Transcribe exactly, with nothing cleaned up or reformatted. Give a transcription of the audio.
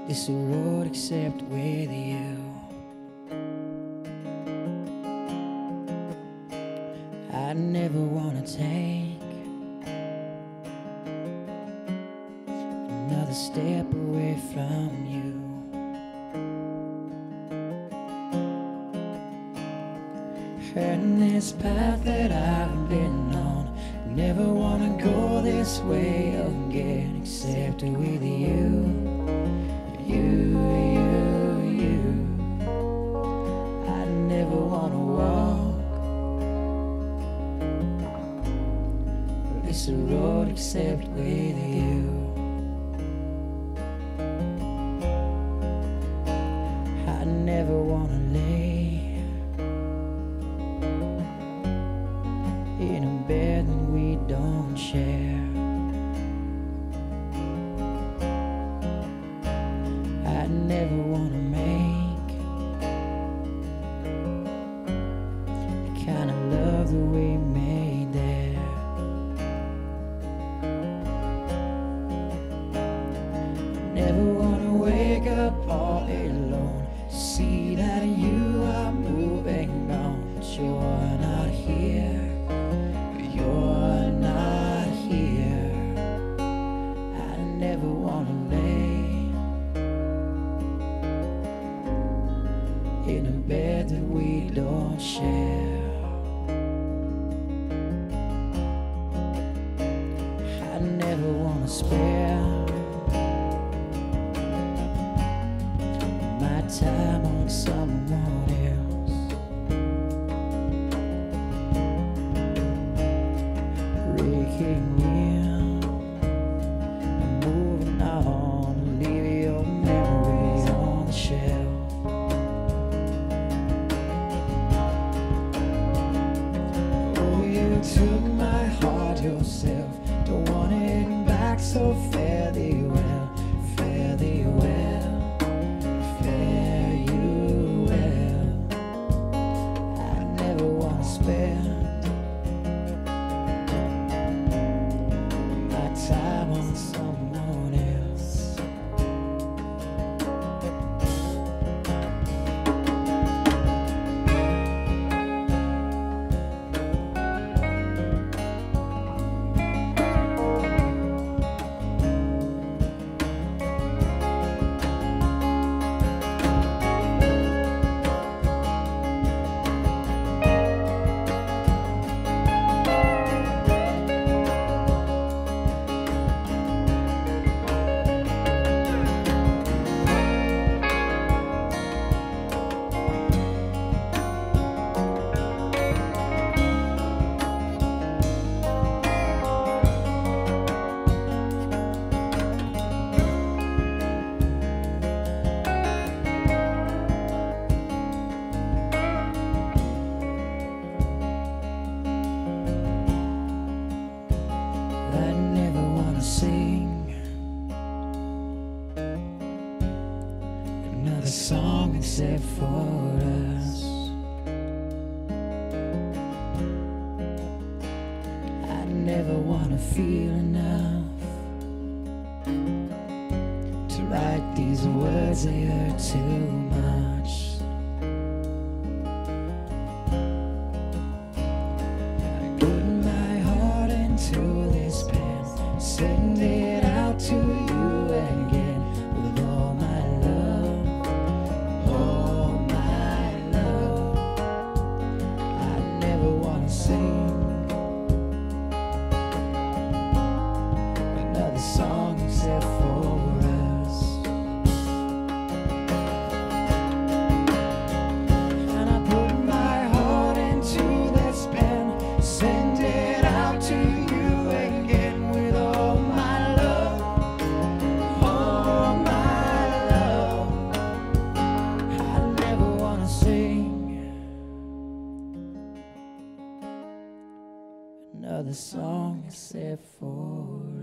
this road except with you. I never wanna take another step away from you. And this path that I've been on, never wanna go this way again except with you. You, you, you. I never wanna walk this road except with you. I never wanna lay in a bed that we don't share. I never wanna make the kind of love that we made there. Never wanna wake up all alone, see that you are moving on, but you're not here. You're not here. I never wanna lay in a bed that we don't share. I never wanna spare my time on someone else. Breaking in, I'm moving on, leave your memory on the shelf. Oh, you took my heart yourself, don't want it back, so fare thee well, fare thee well, fare you well. I never wanna spend time on someone else. I never wanna sing another song except for us. I never wanna feel enough to write these words, they hurt too much. I put my heart into this pen, send it out to you again with all my love, all my love. I never wanna sing another song except for us. And I put my heart into this pen, send it out to you again with all my love, all my love. I never wanna sing another song except for